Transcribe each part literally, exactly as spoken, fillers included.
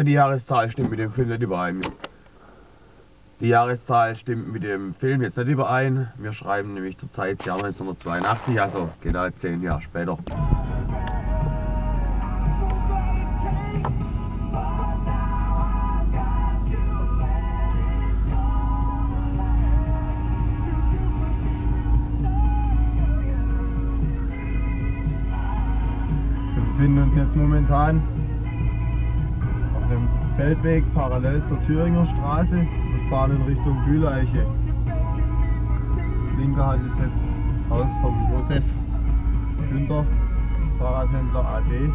Und die Jahreszahl stimmt mit dem Film nicht überein. Die Jahreszahl stimmt mit dem Film jetzt nicht überein. Wir schreiben nämlich zurzeit das Jahr neunzehnhundertzweiundachtzig, also genau zehn Jahre später. Wir befinden uns jetzt momentan auf dem Feldweg parallel zur Thüringer Straße und fahren in Richtung Bühleiche. Linker Hand ist jetzt das Haus vom Josef Günther, Fahrradhändler A D.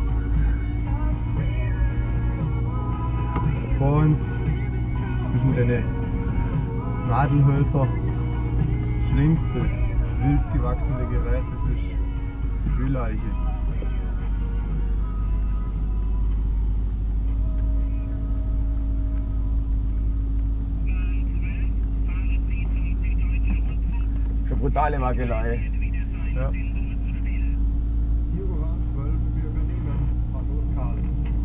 Vor uns zwischen den Nadelhölzer links das wild gewachsene Gerät, das ist die Bühleiche. Schon brutale Makelei. Ja. Hier waren zwölf, wir übernehmen. Bahnhof Karl.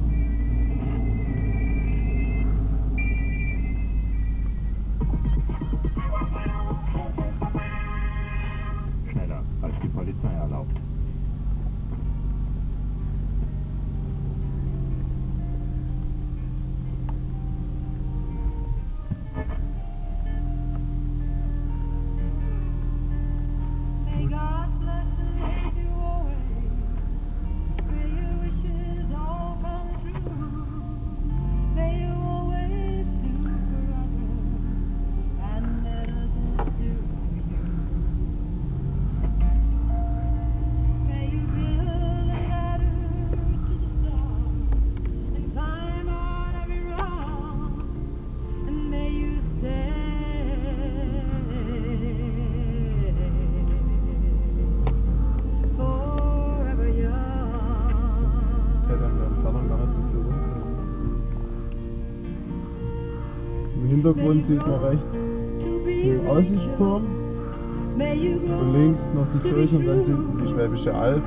Schneller, als die Polizei erlaubt. Im Hintergrund sieht man rechts den Aussichtsturm und links noch die Kirche und ganz hinten die Schwäbische Alb.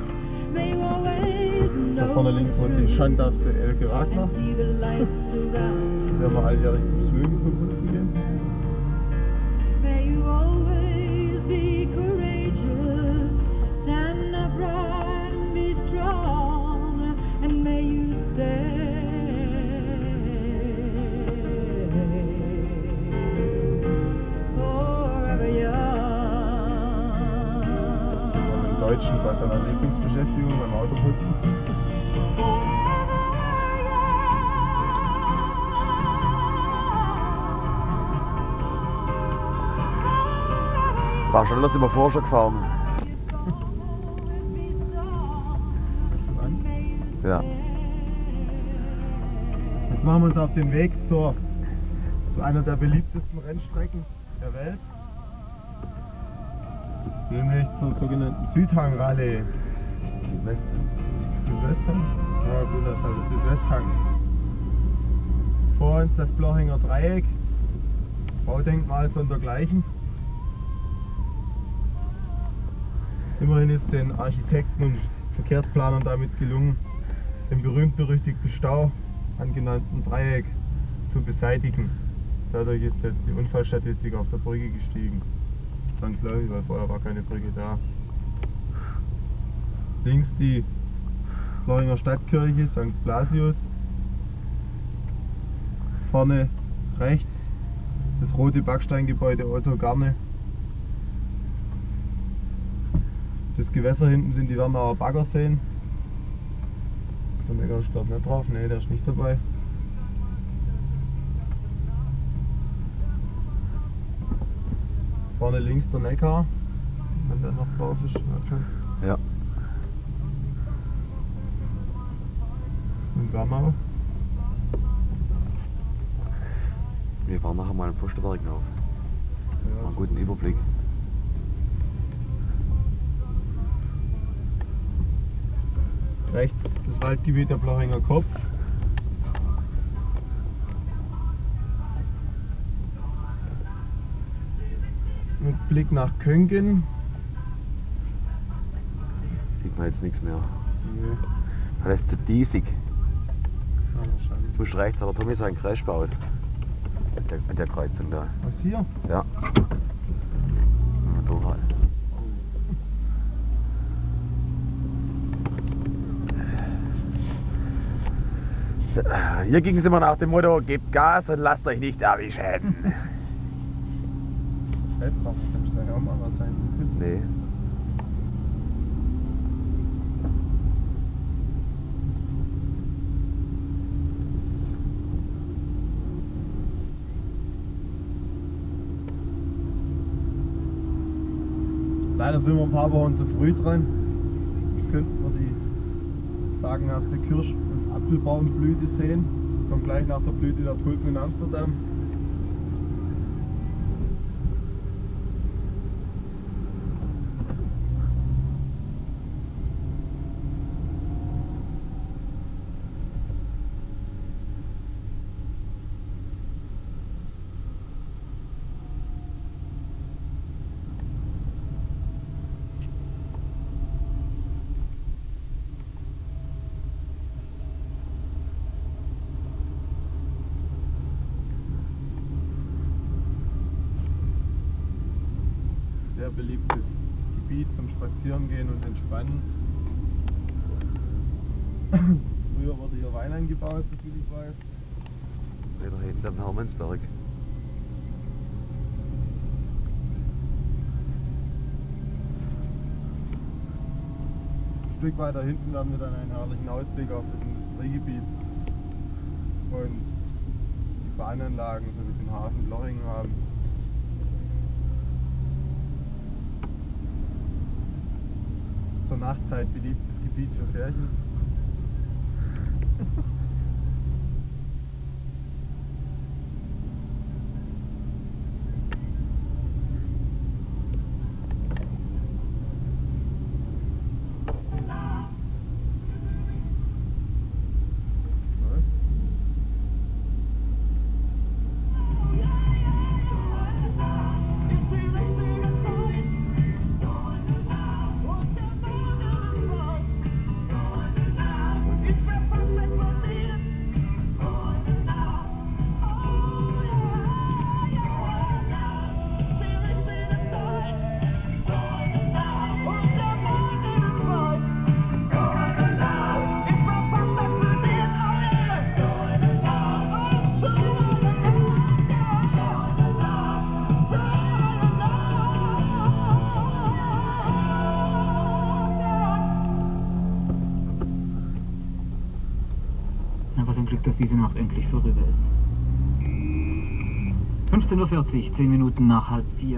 Da vorne links wohnt die schandhafte Elke Ragnar. Die werden wir alljährig zum Besuchen von uns gehen. Deutschen bei seiner Lieblingsbeschäftigung beim Autoputzen. War schon, sind wir vorher schon gefahren. Ja. Jetzt machen wir uns auf den Weg zur, zu einer der beliebtesten Rennstrecken der Welt. Nämlich zur sogenannten Südhang-Rallye. Südwest. Südwesthang? Ja gut, das ist halt Südwesthang. Vor uns das Blochinger Dreieck, Baudenkmal sondergleichen. Immerhin ist den Architekten und Verkehrsplanern damit gelungen, den berühmt-berüchtigten Stau an genannten Dreieck zu beseitigen. Dadurch ist jetzt die Unfallstatistik auf der Brücke gestiegen. Zwangsläufig, weil vorher war keine Brücke da. Links die Blochinger Stadtkirche, Sankt Blasius. Vorne rechts das rote Backsteingebäude Otto Garne. Das Gewässer hinten sind die Wernauer Baggerseen. Der Neckar ist glaube ich nicht drauf, ne, der ist nicht dabei. Vorne links der Neckar, wenn der noch drauf ist. Okay. Ja. Und Wernau. Wir fahren nachher mal im Pfostenberg auf. Ja. Einen guten Überblick. Rechts das Waldgebiet der Blochinger Kopf. Mit Blick nach Köngen. Sieht man jetzt nichts mehr. Nee. Das ist zu diesig. Ja, wahrscheinlich. Jetzt musst du rechts, aber Tommy so einen Crash baut. An der, an der Kreuzung da. Was hier? Ja. Motorrad. Hier ging es immer nach dem Motto, gebt Gas und lasst euch nicht erwischen. Feldfahrer, kannst du ja auch mal was sein. Nee. Leider sind wir ein paar Wochen zu früh dran. Jetzt könnten wir die sagenhafte Kirsch- und Apfelbaumblüte sehen. Kommt gleich nach der Blüte der Tulpen in Amsterdam. Sehr beliebtes Gebiet zum Spazierengehen und Entspannen. Früher wurde hier Wein angebaut, soviel ich weiß. Wieder hinterm Hermannsberg. Ein Stück weiter hinten haben wir dann einen herrlichen Ausblick auf das Industriegebiet und die Bahnanlagen sowie den Hafen Lochingen haben. Zur Nachtzeit beliebtes Gebiet für Pärchen. Na, was ein Glück, dass diese Nacht endlich vorüber ist. fünfzehn Uhr vierzig, zehn Minuten nach halb vier.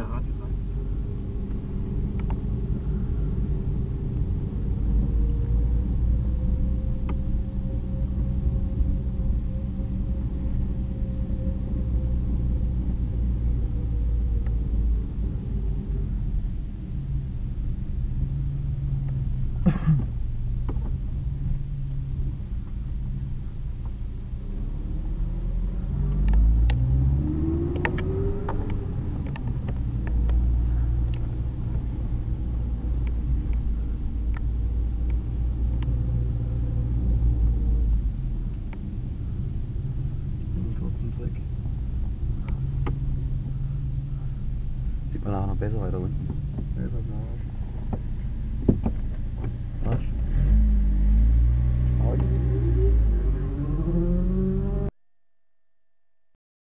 Sieht man auch noch besser weiter unten. Ja, pass mal auf.